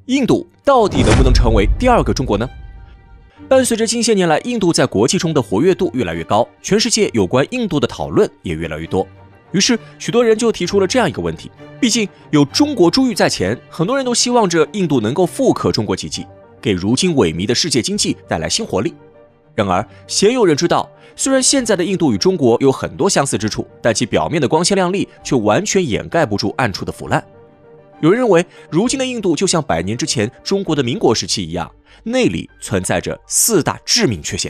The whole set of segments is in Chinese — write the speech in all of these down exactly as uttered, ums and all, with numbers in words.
印度到底能不能成为第二个中国呢？伴随着近些年来印度在国际中的活跃度越来越高，全世界有关印度的讨论也越来越多。于是，许多人就提出了这样一个问题：毕竟有中国珠玉在前，很多人都希望着印度能够复刻中国奇迹，给如今萎靡的世界经济带来新活力。然而，鲜有人知道，虽然现在的印度与中国有很多相似之处，但其表面的光鲜亮丽却完全掩盖不住暗处的腐烂。有人认为，如今的印度就像百年之前中国的民国时期一样，内里存在着四大致命缺陷。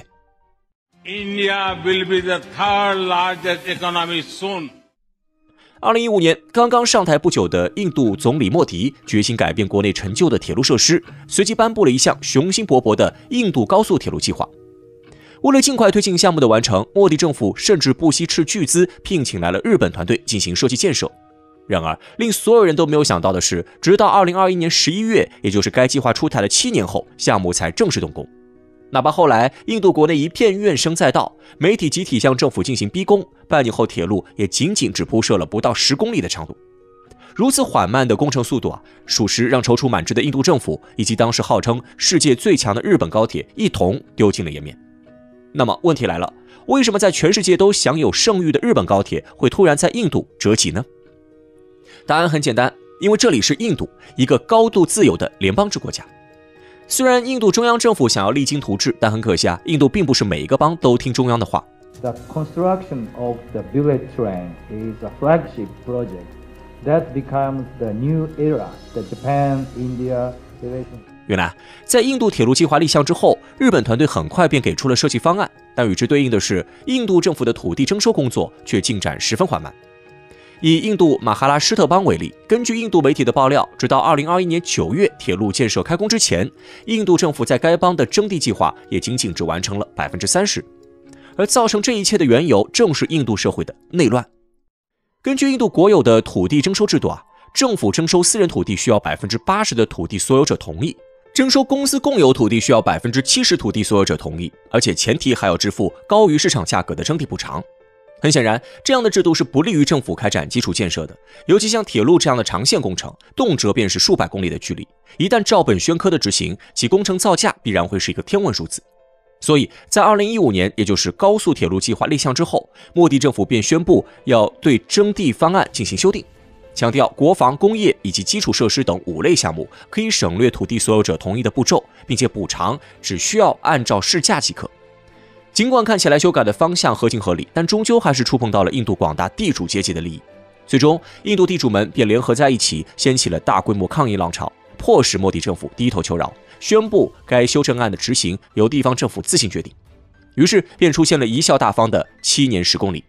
India will be the third largest economy soon. 二零一五年，刚刚上台不久的印度总理莫迪决心改变国内陈旧的铁路设施，随即颁布了一项雄心勃勃的印度高速铁路计划。为了尽快推进项目的完成，莫迪政府甚至不惜斥巨资聘请来了日本团队进行设计建设。然而，令所有人都没有想到的是，直到二零二一年十一月，也就是该计划出台的七年后，项目才正式动工。哪怕后来印度国内一片怨声载道，媒体集体向政府进行逼宫，半年后铁路也仅仅只铺设了不到十公里的长度。如此缓慢的工程速度啊，属实让踌躇满志的印度政府以及当时号称世界最强的日本高铁一同丢尽了颜面。那么问题来了，为什么在全世界都享有盛誉的日本高铁会突然在印度折戟呢？答案很简单，因为这里是印度，一个高度自由的联邦制国家。虽然印度中央政府想要励精图治，但很可惜啊，印度并不是每一个邦都听中央的话。 The construction of the bullet train is a flagship project that becomes the new era, the Japan-India relationship. 原来，在印度铁路计划立项之后，日本团队很快便给出了设计方案，但与之对应的是，印度政府的土地征收工作却进展十分缓慢。以印度马哈拉施特邦为例，根据印度媒体的爆料，直到二零二一年九月铁路建设开工之前，印度政府在该邦的征地计划也仅仅只完成了 百分之三十。而造成这一切的缘由，正是印度社会的内乱。根据印度国有的土地征收制度啊，政府征收私人土地需要 百分之八十 的土地所有者同意，征收公司共有土地需要 百分之七十 土地所有者同意，而且前提还要支付高于市场价格的征地补偿。很显然，这样的制度是不利于政府开展基础建设的，尤其像铁路这样的长线工程，动辄便是数百公里的距离，一旦照本宣科的执行，其工程造价必然会是一个天文数字。所以在二零一五年，也就是高速铁路计划立项之后，莫迪政府便宣布要对征地方案进行修订，强调国防、工业以及基础设施等五类项目可以省略土地所有者同意的步骤，并且补偿只需要按照市价即可。尽管看起来修改的方向合情合理，但终究还是触碰到了印度广大地主阶级的利益。最终，印度地主们便联合在一起，掀起了大规模抗议浪潮，迫使莫迪政府低头求饶，宣布该修正案的执行由地方政府自行决定。于是便出现了贻笑大方的七年十公里。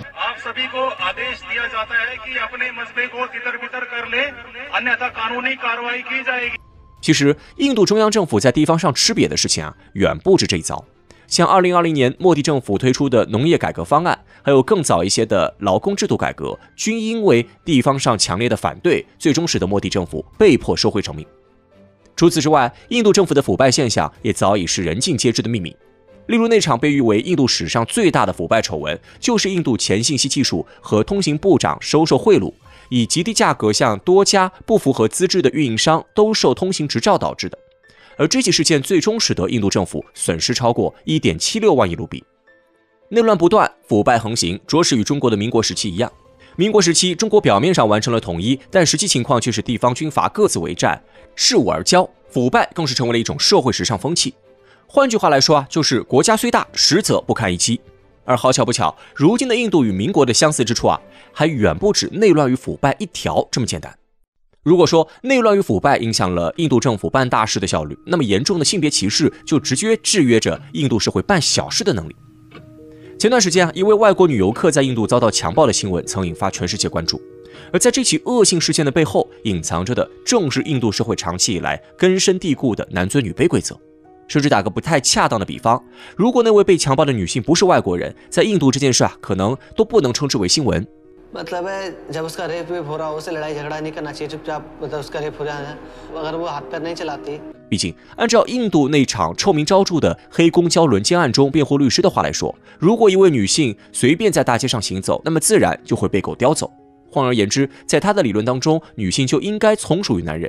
其实，印度中央政府在地方上吃瘪的事情啊，远不止这一遭。像二零二零年莫迪政府推出的农业改革方案，还有更早一些的劳工制度改革，均因为地方上强烈的反对，最终使得莫迪政府被迫收回成命。除此之外，印度政府的腐败现象也早已是人尽皆知的秘密。例如那场被誉为印度史上最大的腐败丑闻，就是印度前信息技术和通信部长收受贿赂，以极低价格向多家不符合资质的运营商兜售通行执照导致的。而这起事件最终使得印度政府损失超过 一点七六万亿卢比。内乱不断，腐败横行，着实与中国的民国时期一样。民国时期，中国表面上完成了统一，但实际情况却是地方军阀各自为战，恃武而骄，腐败更是成为了一种社会时尚风气。换句话来说啊，就是国家虽大，实则不堪一击。而好巧不巧，如今的印度与民国的相似之处啊，还远不止内乱与腐败一条这么简单。如果说内乱与腐败影响了印度政府办大事的效率，那么严重的性别歧视就直接制约着印度社会办小事的能力。前段时间啊，一位外国女游客在印度遭到强暴的新闻曾引发全世界关注，而在这起恶性事件的背后，隐藏着的正是印度社会长期以来根深蒂固的男尊女卑规则。甚至打个不太恰当的比方，如果那位被强暴的女性不是外国人，在印度这件事啊，可能都不能称之为新闻。 मतलब है जब उसका रेप वेप हो रहा हो उसे लड़ाई झगड़ा नहीं करना चाहिए चुपचाप मतलब उसका रेप हो जाए अगर वो हाथ पैर नहीं चलाती。 毕竟，按照印度那场臭名昭著的黑公交轮奸案中辩护律师的话来说，如果一位女性随便在大街上行走，那么自然就会被狗叼走。换而言之，在他的理论当中，女性就应该从属于男人，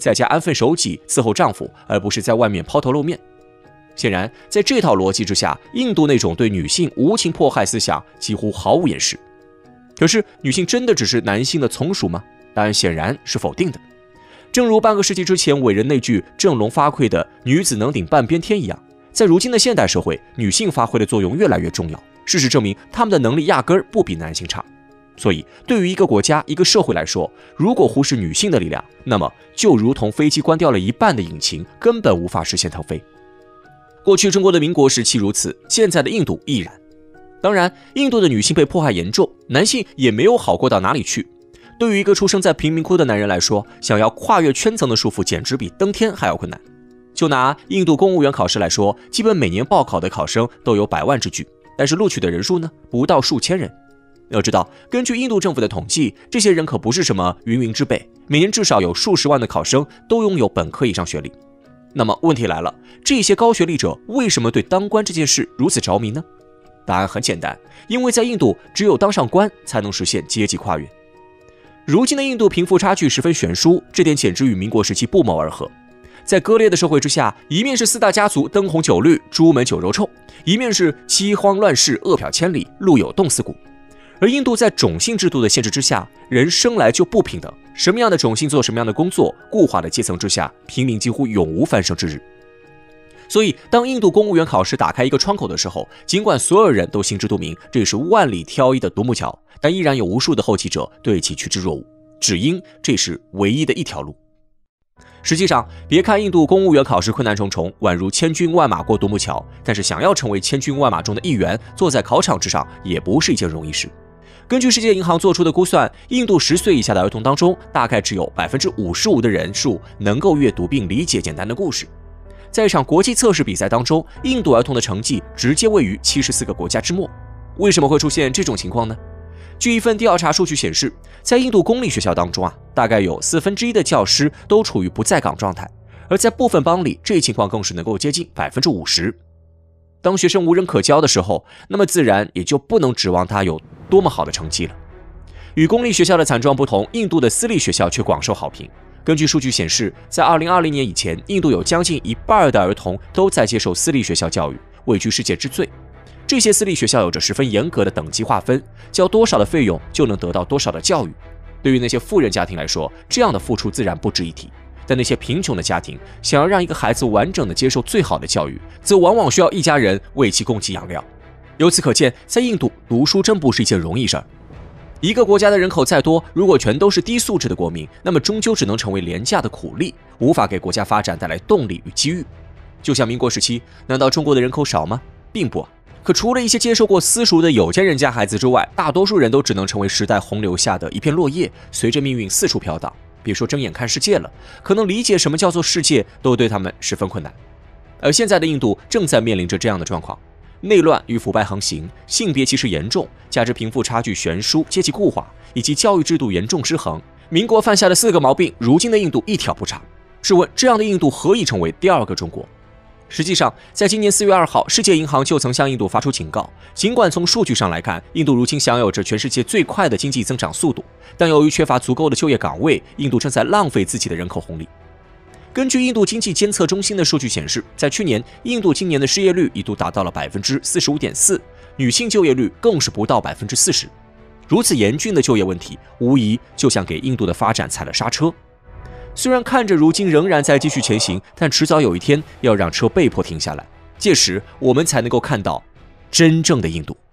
在家安分守己，伺候丈夫，而不是在外面抛头露面。显然，在这套逻辑之下，印度那种对女性无情迫害思想几乎毫无掩饰。可是，女性真的只是男性的从属吗？答案显然是否定的。正如半个世纪之前伟人那句振聋发聩的“女子能顶半边天”一样，在如今的现代社会，女性发挥的作用越来越重要。事实证明，她们的能力压根儿不比男性差。所以，对于一个国家、一个社会来说，如果忽视女性的力量，那么就如同飞机关掉了一半的引擎，根本无法实现腾飞。过去中国的民国时期如此，现在的印度亦然。当然，印度的女性被迫害严重，男性也没有好过到哪里去。对于一个出生在贫民窟的男人来说，想要跨越圈层的束缚，简直比登天还要困难。就拿印度公务员考试来说，基本每年报考的考生都有百万之巨，但是录取的人数呢，不到数千人。要知道，根据印度政府的统计，这些人可不是什么芸芸之辈，每年至少有数十万的考生都拥有本科以上学历。那么问题来了，这些高学历者为什么对当官这件事如此着迷呢？答案很简单，因为在印度，只有当上官才能实现阶级跨越。如今的印度贫富差距十分悬殊，这点简直与民国时期不谋而合。在割裂的社会之下，一面是四大家族灯红酒绿、朱门酒肉臭，一面是饥荒乱世、饿殍千里、路有冻死骨。而印度在种姓制度的限制之下，人生来就不平等，什么样的种姓做什么样的工作，固化的阶层之下，平民几乎永无翻身之日。所以，当印度公务员考试打开一个窗口的时候，尽管所有人都心知肚明这是万里挑一的独木桥，但依然有无数的后继者对其趋之若鹜，只因这是唯一的一条路。实际上，别看印度公务员考试困难重重，宛如千军万马过独木桥，但是想要成为千军万马中的一员，坐在考场之上也不是一件容易事。根据世界银行做出的估算，印度十岁以下的儿童当中，大概只有 百分之五十五 的人数能够阅读并理解简单的故事。在一场国际测试比赛当中，印度儿童的成绩直接位于七十四个国家之末。为什么会出现这种情况呢？据一份调查数据显示，在印度公立学校当中啊，大概有四分之一的教师都处于不在岗状态，而在部分邦里，这一情况更是能够接近 百分之五十。当学生无人可教的时候，那么自然也就不能指望他有多么好的成绩了。与公立学校的惨状不同，印度的私立学校却广受好评。根据数据显示，在二零二零年以前，印度有将近一半的儿童都在接受私立学校教育，位居世界之最。这些私立学校有着十分严格的等级划分，交多少的费用就能得到多少的教育。对于那些富人家庭来说，这样的付出自然不值一提。但那些贫穷的家庭想要让一个孩子完整的接受最好的教育，则往往需要一家人为其供给养料。由此可见，在印度读书真不是一件容易事儿。一个国家的人口再多，如果全都是低素质的国民，那么终究只能成为廉价的苦力，无法给国家发展带来动力与机遇。就像民国时期，难道中国的人口少吗？并不啊。可除了一些接受过私塾的有钱人家孩子之外，大多数人都只能成为时代洪流下的一片落叶，随着命运四处飘荡。别说睁眼看世界了，可能理解什么叫做世界都对他们十分困难。而现在的印度正在面临着这样的状况，内乱与腐败横行，性别歧视严重，加之贫富差距悬殊、阶级固化，以及教育制度严重失衡，民国犯下的四个毛病，如今的印度一条不差。试问，这样的印度何以成为第二个中国？实际上，在今年四月二号，世界银行就曾向印度发出警告。尽管从数据上来看，印度如今享有着全世界最快的经济增长速度，但由于缺乏足够的就业岗位，印度正在浪费自己的人口红利。根据印度经济监测中心的数据显示，在去年，印度今年的失业率一度达到了 百分之四十五点四， 女性就业率更是不到 百分之四十。如此严峻的就业问题，无疑就像给印度的发展踩了刹车。虽然看着如今仍然在继续前行，但迟早有一天要让车被迫停下来，届时我们才能够看到真正的印度。